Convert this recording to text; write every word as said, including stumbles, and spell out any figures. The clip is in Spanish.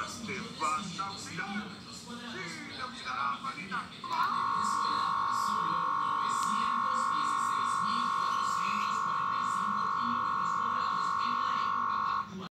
te vas a cuidar. Sí, le cuidará, manita.